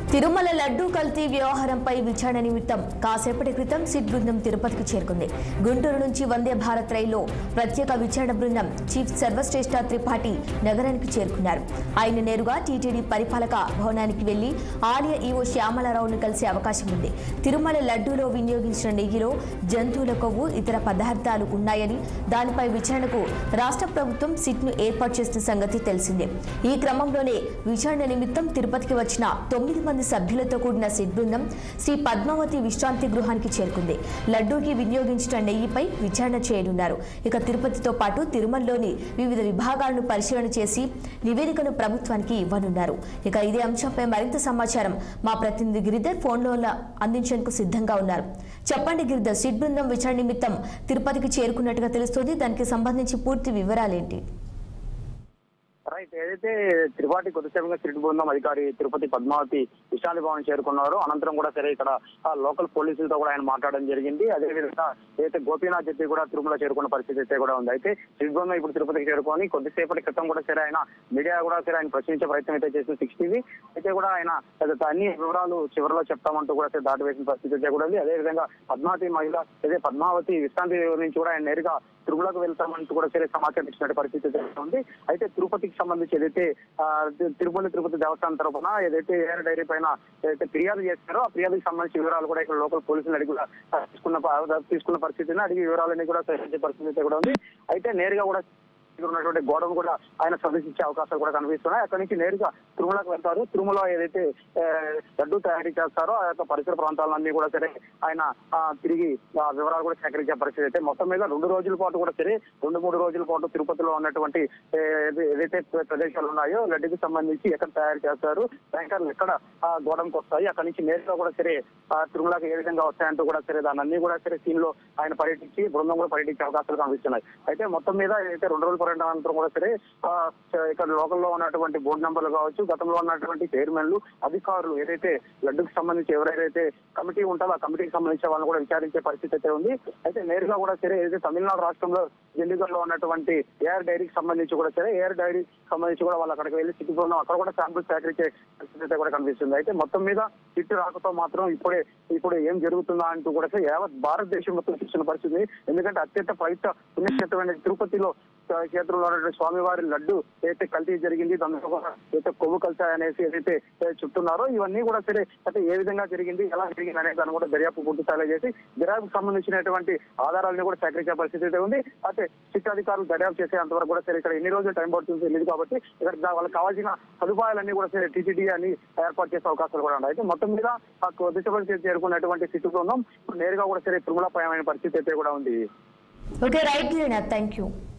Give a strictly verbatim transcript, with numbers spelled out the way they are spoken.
తిరుమల లడ్డూ కల్తీ వ్యవహారంపై విచారణ నిమిత్తం కాసేపటి క్రితం సిట్ బృందం తిరుపతికి చేరుకుంది. గుంటూరు నుంచి వందే భారత్ రైల్లో ప్రత్యేక విచారణ బృందం చీఫ్ సర్వశ్రేష్ఠ త్రిపాఠి నగరానికి చేరుకున్నారు. ఆయన నేరుగా టీటీడీ పరిపాలక భవనానికి వెళ్లి ఆలయ ఈవో శ్యామలారావును కలిసే అవకాశం ఉంది. తిరుమల లడ్డూలో వినియోగించిన నెయ్యిలో జంతువుల కొవ్వు ఇతర పదార్థాలు ఉన్నాయని, దానిపై విచారణకు రాష్ట్ర ప్రభుత్వం సిట్ ను ఏర్పాటు చేసిన సంగతి తెలిసిందే. ఈ క్రమంలోనే విచారణ నిమిత్తం తిరుపతికి వచ్చిన తొమ్మిది మంది సభ్యులతో కూడిన సిట్ బృందం శ్రీ పద్మావతి విశ్రాంతి గృహానికి చేరుకుంది. లడ్డూకి వినియోగించిన నెయ్యిపై విచారణ చేయనున్నారు. ఇక తిరుపతితో పాటు తిరుమలలోని వివిధ విభాగాలను పరిశీలన చేసి నివేదికను ప్రభుత్వానికి ఇవ్వనున్నారు. ఇక ఇదే అంశంపై మరింత సమాచారం మా ప్రతినిధి గిరిధర్ ఫోన్లో అందించేందుకు సిద్ధంగా ఉన్నారు. చెప్పండి గిరిధర్, సిట్ బృందం విచారణ నిమిత్తం తిరుపతికి చేరుకున్నట్టుగా తెలుస్తోంది. దానికి సంబంధించి పూర్తి వివరాలేంటి? రైట్, ఏదైతే త్రిపాఠి కొద్దిసేపుగా సిట్ బృందం అధికారి తిరుపతి పద్మావతి విశాలి భవన్ చేరుకున్నారు. అనంతరం కూడా సరే ఇక్కడ లోకల్ పోలీసులతో కూడా ఆయన మాట్లాడడం జరిగింది. అదేవిధంగా ఏదైతే గోపీనాథ్ చెప్పి కూడా తిరుమల చేరుకున్న పరిస్థితి అయితే కూడా ఉంది. అయితే సిట్ బృందం ఇప్పుడు తిరుపతికి చేరుకొని కొద్దిసేపటి క్రితం కూడా సరే ఆయన మీడియా కూడా సరే ఆయన ప్రశ్నించే ప్రయత్నం అయితే చేసిన సిక్స్ టీవీ అయితే కూడా ఆయన అన్ని వివరాలు చివరిలో చెప్తామంటూ కూడా సరే దాటి వేసిన పరిస్థితి అయితే కూడా ఉంది. అదేవిధంగా పద్మావతి మహిళ అదే పద్మావతి విశ్రాంతి నుంచి కూడా ఆయన నేరుగా తిరుమలకు వెళ్తామంటూ కూడా సరే సమాచారం ఇచ్చినట్టు పరిస్థితి ఉంది. అయితే తిరుపతికి సంబంధించి ఏదైతే తిరుమల తిరుపతి దేవస్థానం తరఫున ఏదైతే ఏఆర్ డైరీ పైన ఏదైతే ఫిర్యాదు చేస్తారో ఆ ఫిర్యాదుకి సంబంధించిన వివరాలు కూడా ఇక్కడ లోకల్ పోలీసులు అడిగి కూడా తీసుకున్న తీసుకున్న పరిస్థితిని అడిగి వివరాలన్నీ కూడా సేకరించే పరిస్థితి కూడా ఉంది. అయితే నేరుగా కూడా ఉన్నటువంటి గోడను కూడా ఆయన సందర్శించే అవకాశాలు కూడా కనిపిస్తున్నాయి. అక్కడి నుంచి నేరుగా తిరుమలకు వెళ్తారు. తిరుమల ఏదైతే లడ్డు తయారీ చేస్తారో ఆ యొక్క పరిసర ప్రాంతాలన్నీ కూడా సరే ఆయన తిరిగి ఆ వివరాలు కూడా సేకరించే పరిస్థితి అయితే మొత్తం మీద రెండు రోజుల పాటు కూడా సరే రెండు మూడు రోజుల పాటు తిరుపతిలో ఉన్నటువంటి ఏదైతే ప్రదేశాలు ఉన్నాయో లడ్డుకి సంబంధించి ఎక్కడ తయారు చేస్తారు, బ్యాంకర్లు ఎక్కడ గోడంకి వస్తాయి, అక్కడి నుంచి నేరుగా కూడా సరే తిరుమలకి ఏ విధంగా వస్తాయంటూ కూడా సరే దాన్ని అన్ని కూడా సరే సీన్ లో ఆయన పర్యటించి బృందం కూడా పర్యటించే అవకాశాలు కనిపిస్తున్నాయి. అయితే మొత్తం మీద ఏదైతే రెండు రోజులు అనంతరం కూడా సరే ఇక్కడ లోకల్లో ఉన్నటువంటి బోర్డు నంబర్లు కావచ్చు, గతంలో ఉన్నటువంటి చైర్మన్లు అధికారులు ఏదైతే లడ్డుకు సంబంధించి ఎవరైతే కమిటీ ఉంటుందో ఆ కమిటీకి సంబంధించిన వాళ్ళని కూడా విచారించే పరిస్థితి అయితే ఉంది. అయితే నేరుగా కూడా సరే ఏదైతే తమిళనాడు రాష్ట్రంలో చండీగఢ్ లో ఉన్నటువంటి ఏఆర్ డైరీకి సంబంధించి కూడా సరే ఏఆర్ డైరీ సంబంధించి కూడా వాళ్ళు అక్కడికి వెళ్ళి సిట్ బృందం అక్కడ కూడా శాంపుల్ సేకరించే పరిస్థితి అయితే కూడా కనిపిస్తుంది. అయితే మొత్తం మీద సిట్ రాకతో మాత్రం ఇప్పుడే ఇప్పుడు ఏం జరుగుతుందా అంటూ కూడా యావత్ భారతదేశం మొత్తం చూస్తున్న పరిస్థితి. ఎందుకంటే అత్యంత పవిత్ర పుణ్యక్షేత్రమైన తిరుపతిలో క్షేత్రంలో ఉన్నటువంటి స్వామివారి లడ్డు ఏదైతే కల్తీ జరిగింది, దాంతో ఏదైతే కొవ్వు కల్తీ అనేసి ఏదైతే చెప్తున్నారో ఇవన్నీ కూడా సరే అయితే ఏ విధంగా జరిగింది, ఎలా జరిగింది అనే దాన్ని కూడా దర్యాప్తు పూర్తి స్థాయిలో చేసి దర్యాప్తుకు సంబంధించినటువంటి ఆధారాలను కూడా సేకరించే పరిస్థితి అయితే ఉంది. అయితే సిట్ అధికారులు దర్యాప్తు చేసే అంతవరకు కూడా సరే ఇక్కడ ఎన్ని రోజులు టైం పడుతుంది తెలియదు కాబట్టి ఇక్కడ వాళ్ళకి కావాల్సిన సదుపాయాలన్నీ కూడా సరే టీటీడీ అని ఏర్పాటు చేసే అవకాశాలు కూడా ఉన్నాయి. అయితే మొత్తం మీద దిశపడి చేరుకున్నటువంటి సిట్ బృందం నేరుగా కూడా సరే తిరుమల పయనమైన పరిస్థితి అయితే కూడా ఉంది. Okay, right, thank you.